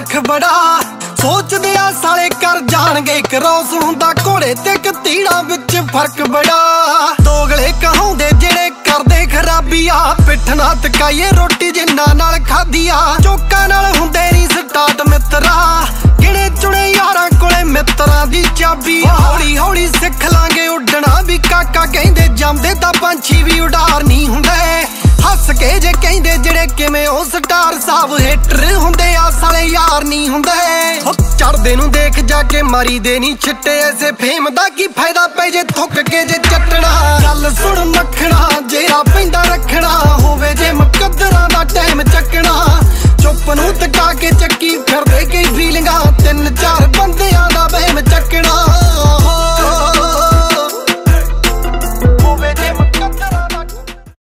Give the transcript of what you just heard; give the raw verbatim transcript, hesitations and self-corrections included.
ਲੱਖ ਬੜਾ ਸੋਚਦੇ ਆ ਸਾਲੇ ਕਰ ਜਾਣਗੇ ਕਰੋਸ ਹੁੰਦਾ ਘੋੜੇ ਤੇ ਕਤੀੜਾ ਵਿੱਚ ਫਰਕ ਬੜਾ ਦੋਗਲੇ ਕਹਾਉਂਦੇ ਜਿਹੜੇ ਕਰਦੇ ਖਰਾਬੀਆਂ ਪਿੱਠ ਨਾ ਤਕਾਈਏ ਰੋਟੀ ਜਿੰਨਾ ਨਾਲ ਖਾਧੀਆ ਚੋਕਾਂ ਨਾਲ ਹੁੰਦੇ ਨਹੀਂ ਸਟਾਰਟ ਮਿੱਤਰਾ ਕਿਹੜੇ ਚੁਣੇ ਯਾਰਾਂ ਕੋਲੇ ਮਿੱਤਰਾਂ ਦੀ ਚਾਬੀ ਹੌਲੀ ਹੌਲੀ ਸਿੱਖ ਲਾਂਗੇ ਉੱਡਣਾ ਵੀ ਕਾਕਾ ਕਹਿੰਦੇ ਜੰਮਦੇ ਤਾਂ ਪੰਛੀ ਵੀ ਉਡਾਰ ਨਹੀਂ ਹੁੰਦੇ ਹੱਸ ਕੇ ਜੇ ਕਹਿੰਦੇ ਜਿਹੜੇ ਕਿਵੇਂ ਉਹ ਸਟਾਰ ਸਾਹਿਬ ਹੇਟਰ ਹੁੰਦੇ ਆ ਸਾਲੇ ਯਾਰ ਨਹੀਂ ਹੁੰਦੇ ਚੜਦੇ ਨੂੰ ਦੇਖ ਜਾ ਕੇ ਮਾਰੀ ਦੇ ਨਹੀਂ ਛਿੱਟੇ ਐਸੇ ਫੇਮ ਦਾ ਕੀ ਫਾਇਦਾ ਪੈ ਜੇ ਥੁੱਕ ਕੇ ਜੇ ਚੱਟਣਾ ਗੱਲ ਸੁਣ ਮੱਖਣਾ ਜਿਹੜਾ ਪੈਂਦਾ ਰੱਖਣਾ ਹੋਵੇ ਜੇ ਮੁਕੱਦਰਾਂ ਦਾ ਟਾਈਮ ਚੱਕਣਾ ਚੁੱਪ ਨੂੰ ਤਕਾ ਕੇ ਚੱਕੀ ਫਿਰਦੇ ਕਈ ਫੀਲਿੰਗਾਂ ਤਿੰਨ ਚਾਰ